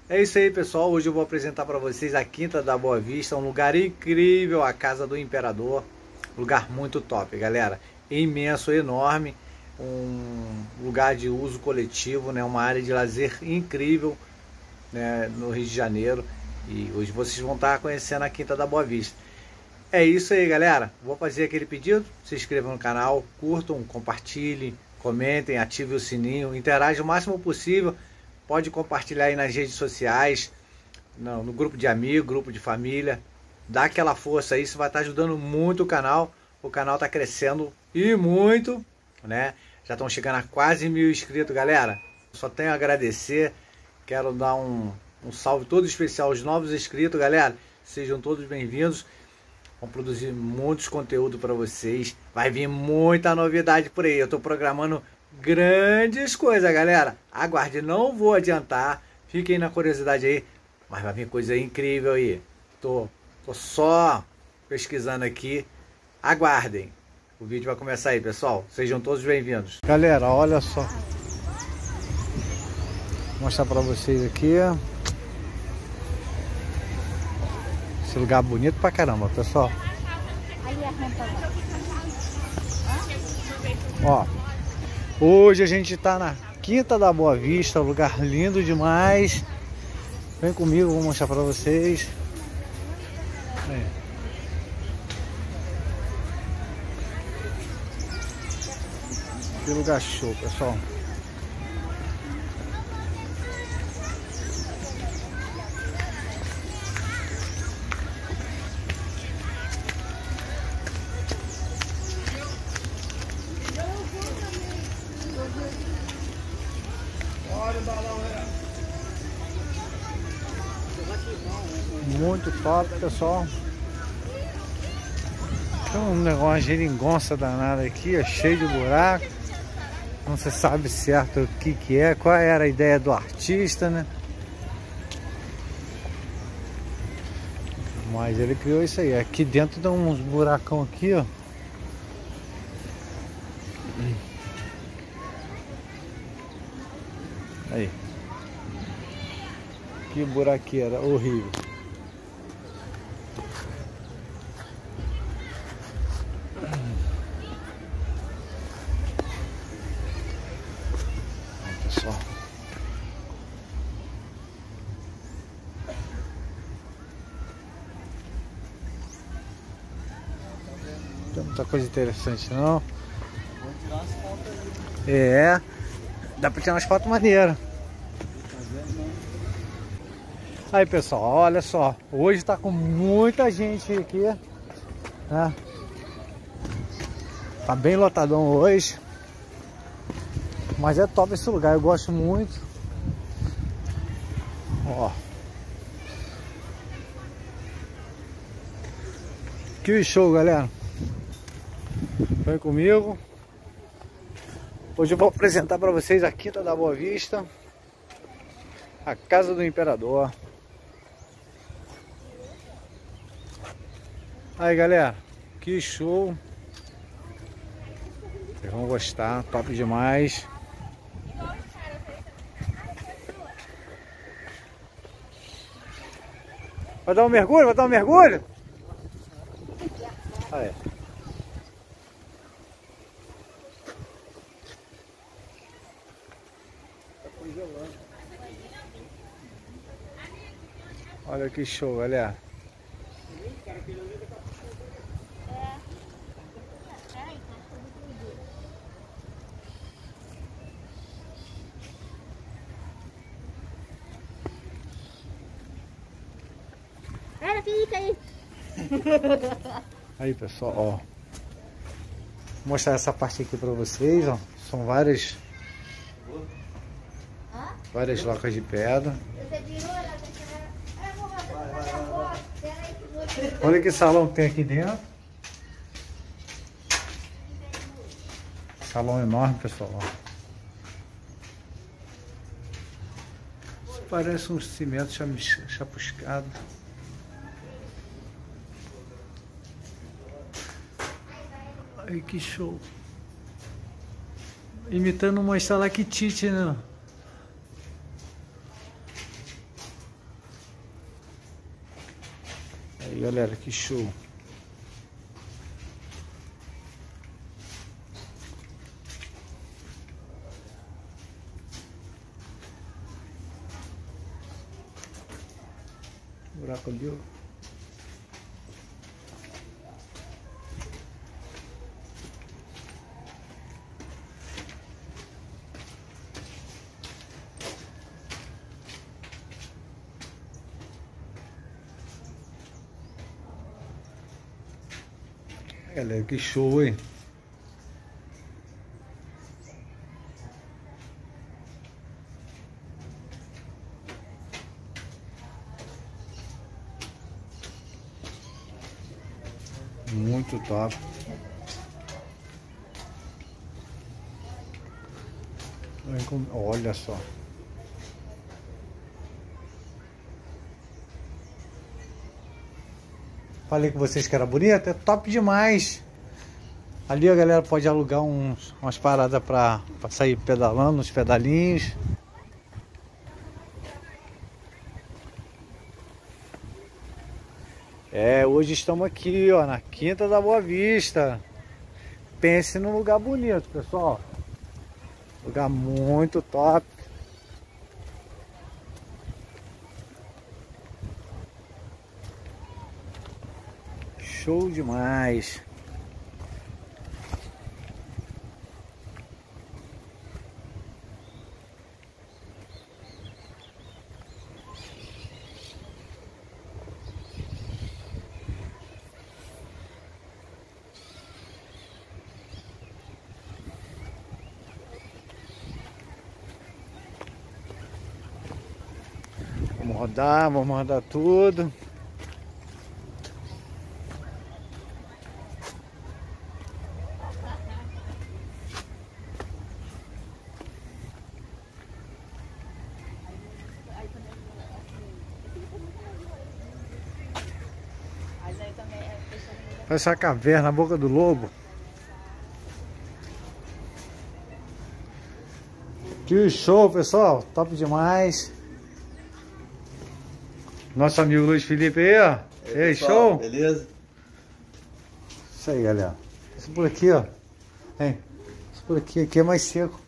É isso aí, pessoal. Hoje eu vou apresentar para vocês a Quinta da Boa Vista, um lugar incrível, a Casa do Imperador. Lugar muito top, galera. Imenso, enorme, um lugar de uso coletivo, né? Uma área de lazer incrível, né? No Rio de Janeiro. E hoje vocês vão estar conhecendo a Quinta da Boa Vista. É isso aí, galera. Vou fazer aquele pedido. Se inscrevam no canal, curtam, compartilhem, comentem, ativem o sininho, interajam o máximo possível. Pode compartilhar aí nas redes sociais, no grupo de amigos, grupo de família. Dá aquela força aí, isso vai estar ajudando muito o canal. O canal está crescendo e muito, né? Já estão chegando a quase 1000 inscritos, galera. Só tenho a agradecer. Quero dar um salve todo especial aos novos inscritos, galera. Sejam todos bem-vindos. Vamos produzir muitos conteúdos para vocês. Vai vir muita novidade por aí. Eu estou programando grandes coisas, galera. Aguarde, não vou adiantar. Fiquem na curiosidade aí. Mas vai vir coisa incrível aí. Tô só pesquisando aqui. Aguardem. O vídeo vai começar aí, pessoal. Sejam todos bem-vindos. Galera, olha só. Vou mostrar para vocês aqui. Esse lugar bonito pra caramba, pessoal. Ó. Hoje a gente tá na Quinta da Boa Vista, lugar lindo demais. Vem comigo, vou mostrar pra vocês. Aí. Que lugar show, pessoal. Muito top, pessoal. Tem um negócio, uma geringonça danada aqui, é cheio de buraco. Não se sabe certo o que é, qual era a ideia do artista, né? Mas ele criou isso aí. Aqui dentro tem uns buracão aqui, ó. Aí. Que buraqueira horrível. Pessoal. Tem muita coisa interessante, não? Vou tirar umas fotos ali. É. Dá pra tirar umas fotos maneiras. Aí, pessoal, olha só. Hoje tá com muita gente aqui, né? Tá bem lotadão hoje. Mas é top esse lugar, eu gosto muito. Ó. Que show, galera. Vem comigo. Hoje eu vou apresentar para vocês a Quinta da Boa Vista, a Casa do Imperador. Aí, galera, que show. Vocês vão gostar, top demais. Vai dar um mergulho? Vai dar um mergulho? Aí. Olha que show, galera. Fica aí. Aí, pessoal, ó. Vou mostrar essa parte aqui pra vocês, ó. São várias locas de pedra. Olha que salão que tem aqui dentro. Salão enorme, pessoal, ó. Isso parece um cimento chamuscado. Ai, que show. Imitando uma estalactite, né? Aí galera, que show. Buraco ali, ó. Galera, que show, hein? Muito top. Olha só. Falei com vocês que era bonito, é top demais. Ali a galera pode alugar umas paradas pra sair pedalando, uns pedalinhos. Hoje estamos aqui, ó, na Quinta da Boa Vista. Pense num lugar bonito, pessoal. Lugar muito top. Show demais. Vamos rodar tudo. Essa caverna, a boca do lobo. Que show, pessoal. Top demais. Nosso amigo Luiz Felipe aí, ó. E aí, show? Beleza? Isso aí, galera. Isso por aqui, ó. Hein? Isso por aqui é mais seco.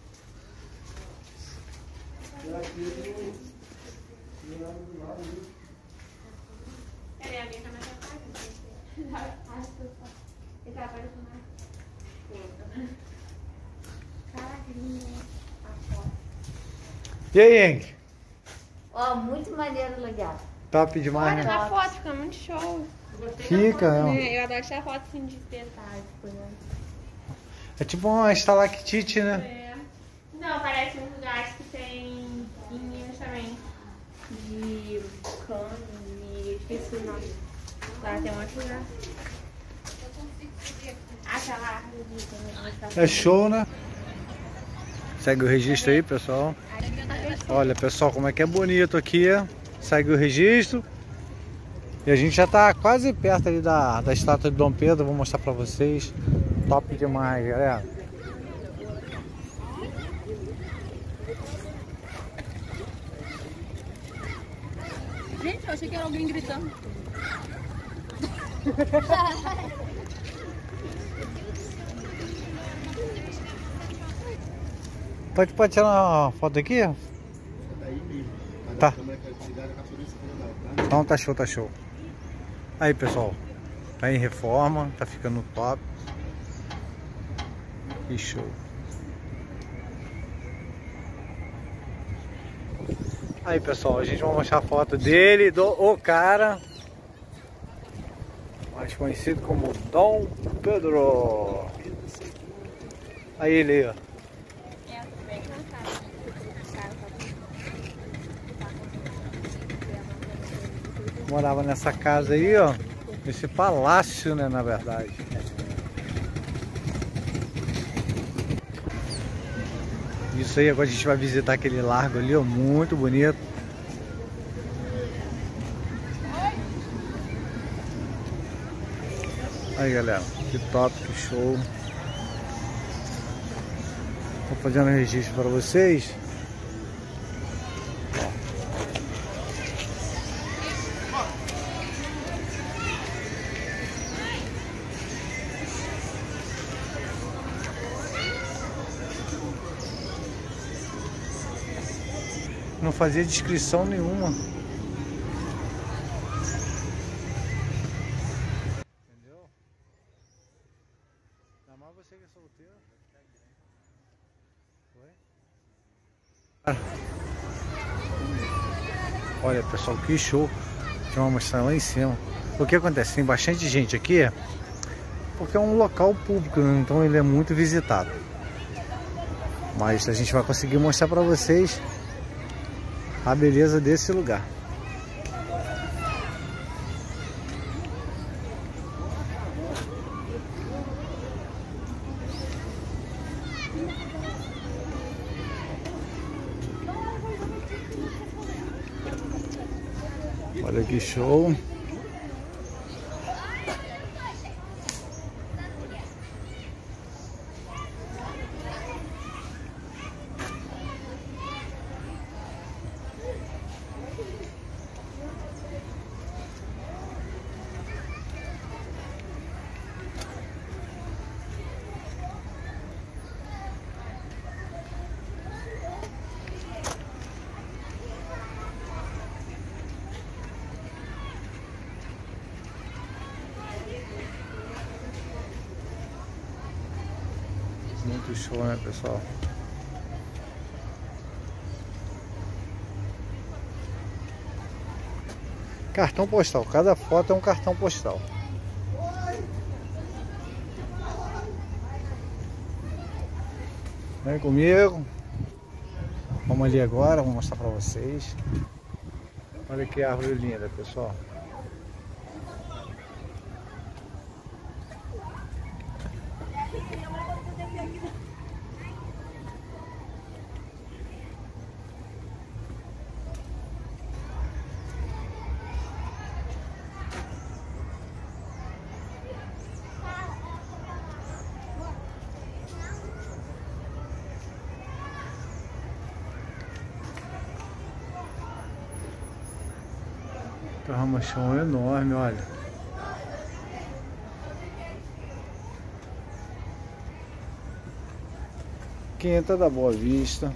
E aí, Henk? Ó, muito maneiro o lugar. Top demais, Olha né? na foto, fica muito show. Fica, Eu adoro tirar foto assim de espetáculo, né? É tipo uma estalactite, né? É. Não, parece uns lugares que tem em Minas também. De cano, e esqueci o nome. Lá tem um outro lugar. Aquela árvore também. É show, né? Segue o registro aí, pessoal. Olha, pessoal, como é que é bonito aqui. Segue o registro. E a gente já tá quase perto ali da estátua de Dom Pedro. Vou mostrar pra vocês. Top demais, galera. Gente, eu achei que era alguém gritando. Pode tirar uma foto aqui? Tá. Então tá show, tá show. Aí, pessoal. Tá em reforma, tá ficando top. Que show. Aí, pessoal, a gente vai mostrar a foto dele, o cara mais conhecido como Dom Pedro. Aí ele aí, ó. Morava nessa casa aí, ó. Esse palácio, né, na verdade. Isso aí, agora a gente vai visitar aquele largo ali, ó, muito bonito. Aí, galera, que top, que show. Tô fazendo um registro para vocês. Não fazia descrição nenhuma. Entendeu? Ainda mais você que é solteiro. Foi? Olha, pessoal, que show. Deixa eu mostrar lá em cima. O que acontece? Tem bastante gente aqui, porque é um local público, né? Então ele é muito visitado. Mas a gente vai conseguir mostrar para vocês a beleza desse lugar. Olha que show. Muito show, né, pessoal? Cartão postal, cada foto é um cartão postal. Vem comigo. Vamos ali agora, vou mostrar pra vocês. Olha que árvore linda, pessoal. Tem um chão enorme, olha. Quinta da Boa Vista.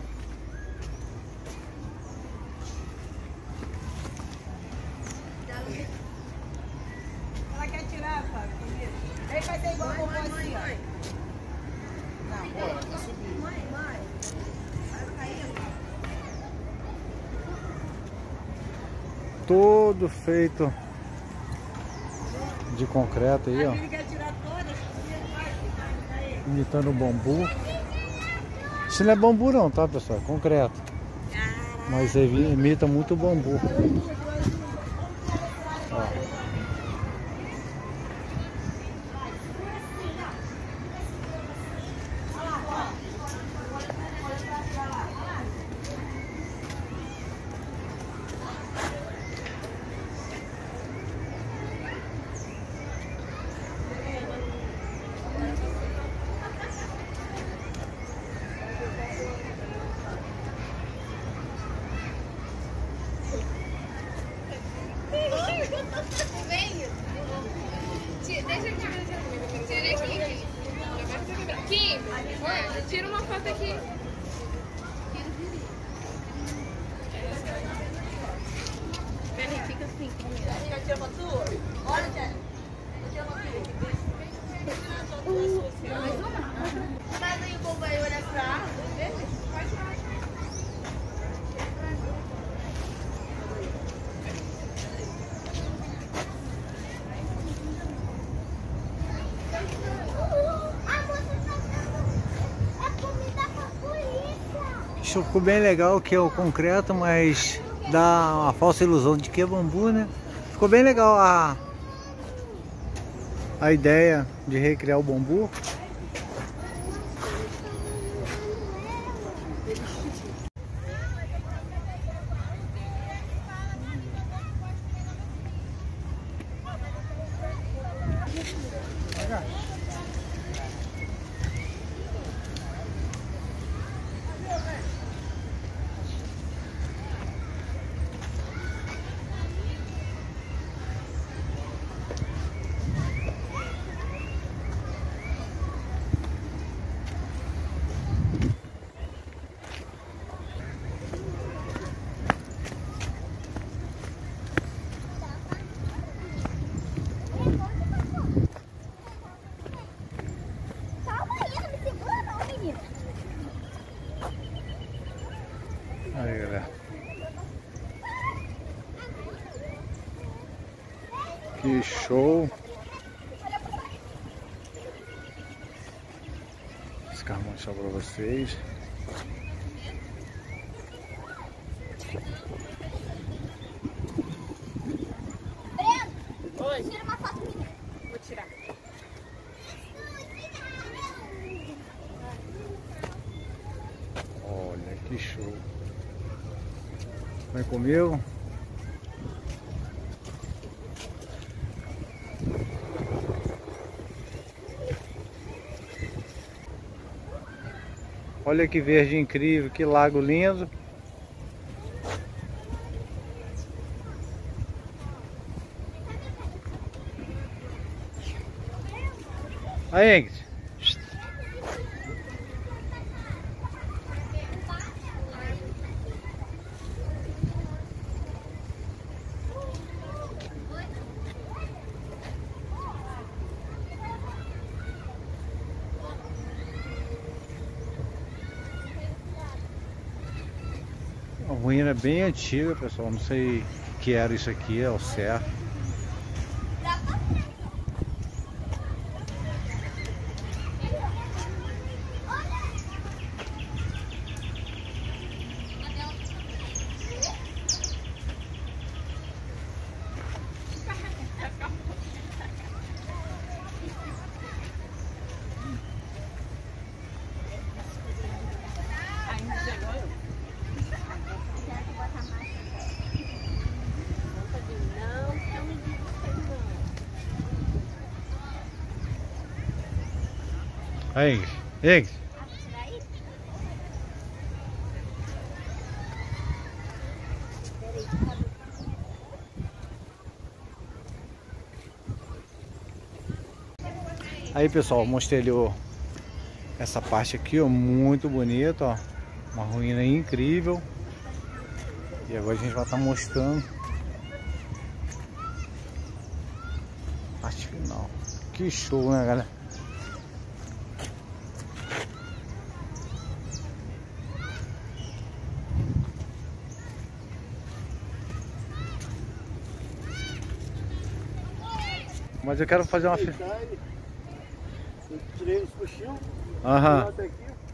Ela quer tirar, Fábio? Vem fazer igual com você. Não, bora, tá subindo. Mãe. Todo feito de concreto aí, ó. Imitando o bambu. Isso não é bambu não, tá, pessoal? É concreto. Mas ele imita muito o bambu. Ó. Tira uma foto aqui. Peraí, fica assim. Quer tirar uma tua? Olha, Jenny. Quer tirar uma tua? Mas aí o povo vai olhar pra árvore, vê? Isso ficou bem legal, que é o concreto, mas dá uma falsa ilusão de que é bambu, né? Ficou bem legal a ideia de recriar o bambu. Que show! Esse carro vou mostrar pra vocês. Oi. Tira uma foto minha. Vou tirar. Olha que show! Vem comigo? Olha que verde incrível, que lago lindo. Aí, Ingrid. A ruína é bem antiga, pessoal. Não sei o que era isso aqui, ao certo. Aí, Ingrid. Aí, pessoal, mostrei ali essa parte aqui, ó, muito bonita, ó, uma ruína incrível. E agora a gente vai estar mostrando a parte final. Que show, né, galera? Mas eu quero fazer uma... Eu tirei os puxinhos. Aham. Até aqui.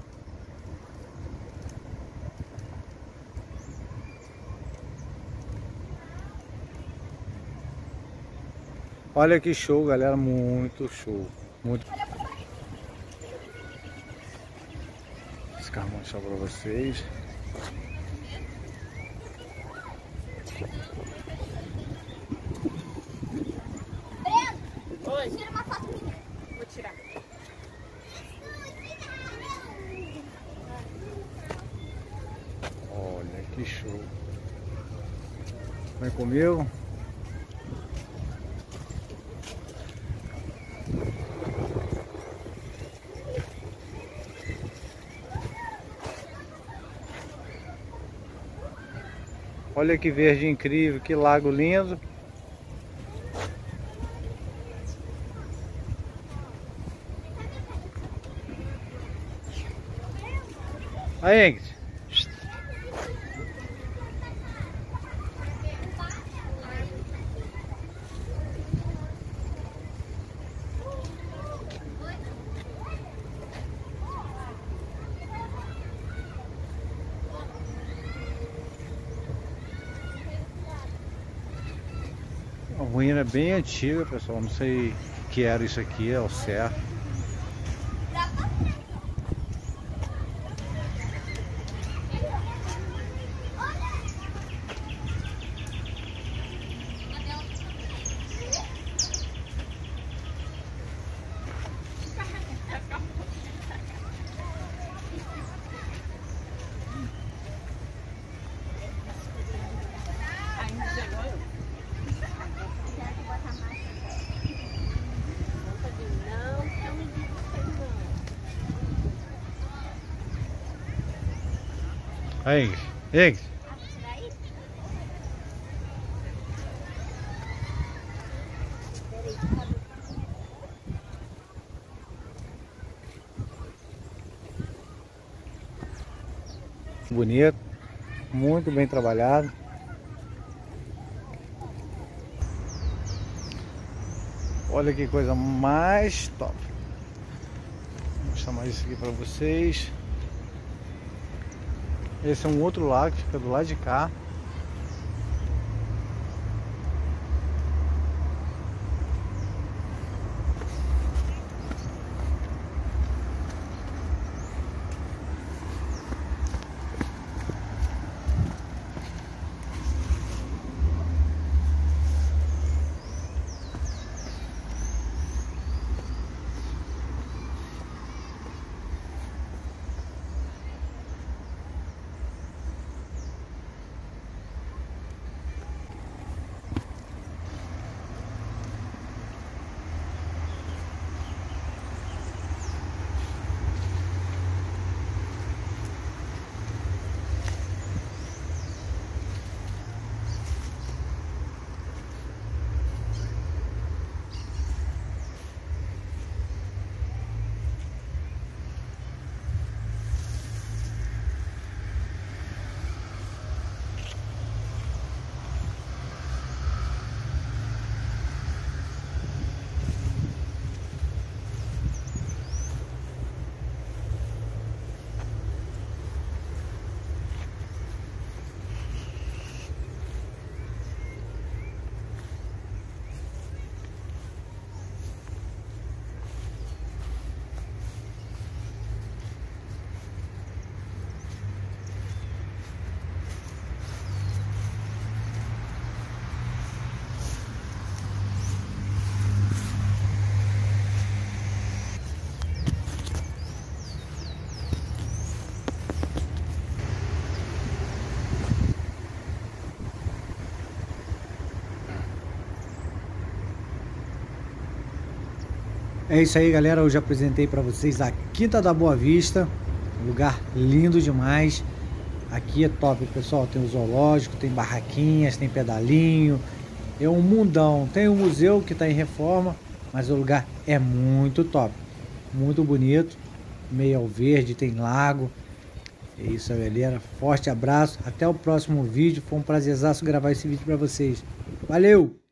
Olha que show, galera, muito show. Muito. Esse carro vou mostrar pra vocês. Oi. Tira uma foto minha. Vou tirar. Olha que show. Vem comigo. Olha que verde incrível, que lago lindo. Aí, Ingrid. A ruína é bem antiga, pessoal. Não sei o que era isso aqui, ao certo. Aí, Ingrid. Bonito, muito bem trabalhado. Olha que coisa mais top. Vou mostrar mais isso aqui para vocês. Esse é um outro lago que fica do lado de cá. É isso aí, galera, eu já apresentei para vocês a Quinta da Boa Vista, um lugar lindo demais. Aqui é top, pessoal, tem o zoológico, tem barraquinhas, tem pedalinho, é um mundão. Tem o museu que está em reforma, mas o lugar é muito top, muito bonito, meio ao verde, tem lago. É isso, galera, forte abraço, até o próximo vídeo, foi um prazerzaço gravar esse vídeo para vocês. Valeu!